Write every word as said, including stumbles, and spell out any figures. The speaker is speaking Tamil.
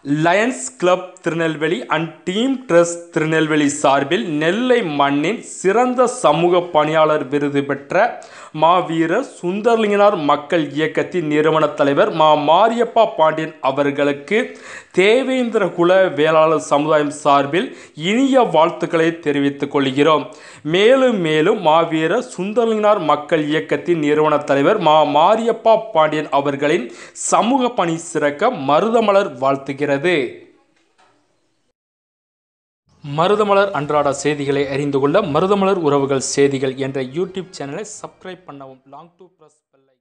Lions club Tirunelveli and team trust Tirunelveli சார்பில் நெல்லை மண்ணின் சிறந்த சமூக பணியாளர் விருது பெற்ற மாவீரர் சுந்தரலிங்கனார் மக்கள் இயக்கத்தின் நிறுவன தலைவர் மா மாரியப்பா பாண்டியன் அவர்களுக்கு தேவேந்திர குல வேளாளர் சமுதாயம் சார்பில் இனிய வாழ்த்துக்களை தெரிவித்துக் கொள்கிறோம். மேலும் மேலும் மாவீரர் சுந்தரலிங்கனார் மக்கள் இயக்கத்தின் நிறுவன தலைவர் மா மாரியப்பா பாண்டியன் அவர்களின் சமூக பணி சிறக்க மருதமலர் வாழ்த்துகிறது. மருதமலர் அன்றாட செய்திகளை அறிந்து கொள்ள மருதமலர் உறவுகள் செய்திகள் என்ற யூடியூப் சேனலை சப்ஸ்கிரைப் பண்ணவும். Long to press bell